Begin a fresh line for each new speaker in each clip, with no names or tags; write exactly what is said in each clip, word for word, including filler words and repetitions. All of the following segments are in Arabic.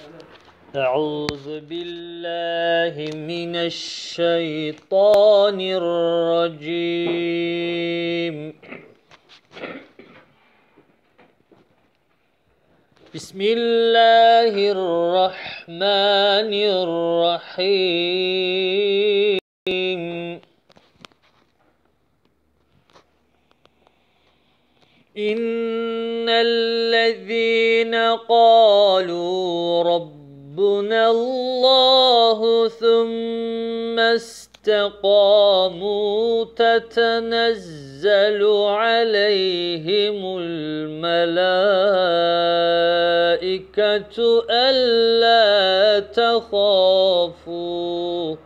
أعوذ بالله من الشيطان الرجيم. بسم الله الرحمن الرحيم. إن الذين قالوا ربنا الله ثم استقاموا تتنزل عليهم الملائكة ألا تخافوا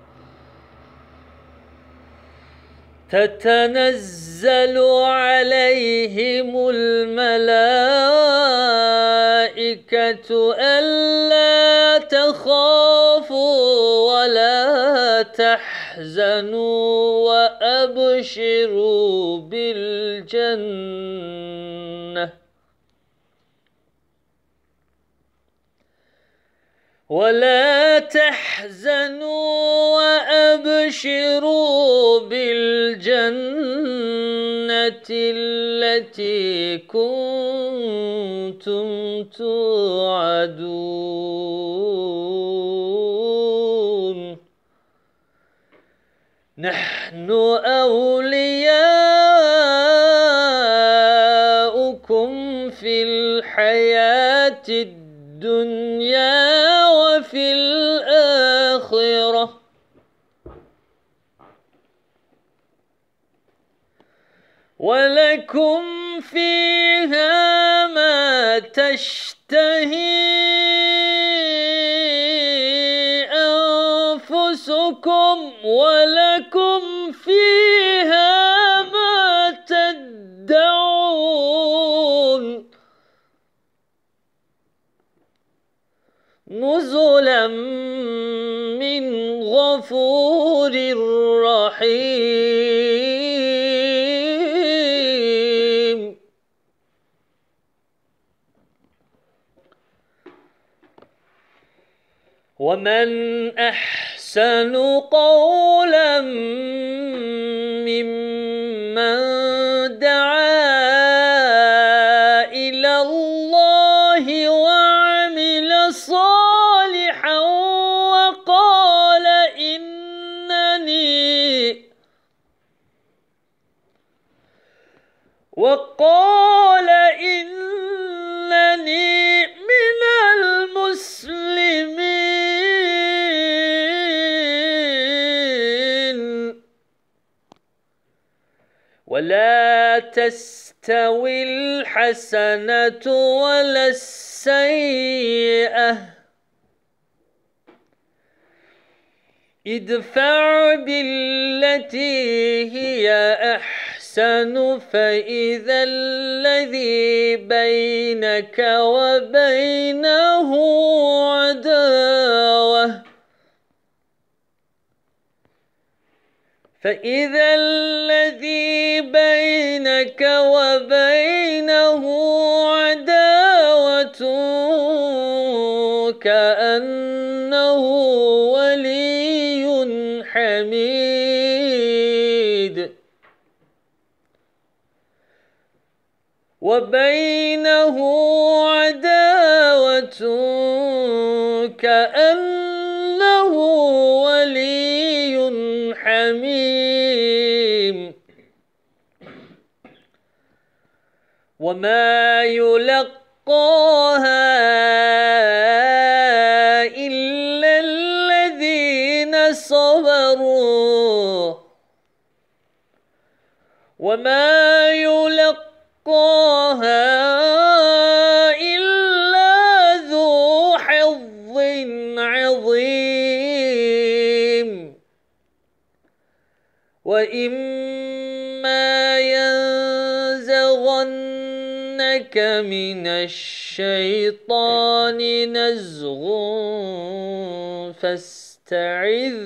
تتنزل عليهم الملائكة ألا تخافوا ولا تحزنوا وأبشروا بالجنة ولا تحزنوا وأبشروا بالجنة التي كنتم توعدون. نحن أولياؤكم في الحياة الدنيا وفي الآخرة ولكم فيها ما تشتهي أنفسكم ولكم فيها ما تدعون. نزلا من غفور رحيم. ومن أحسن قولا ممن دعا إلى الله وعمل صالحا وقال إنني وقال إنني من المسلمين. ولا تستوي الحسنة ولا السيئة ادفع بالتي هي أحسن فإذا الذي بينك وبينه عداوة فإذا الذي بينك وبينه عداوة كأنه ولي حميد وبينه عداوة كأنه ولي حميم. وما يلقاها إلا الذين صبروا وما يلقاها إلا ذو حظ عظيم. وإما ينزغنك من الشيطان نزغ فاستعذ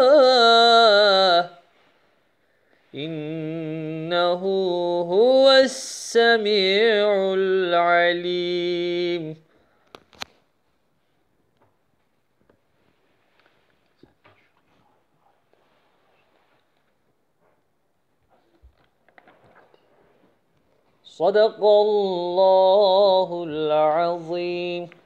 بالله إنه هو السميع العليم. صدق الله العظيم.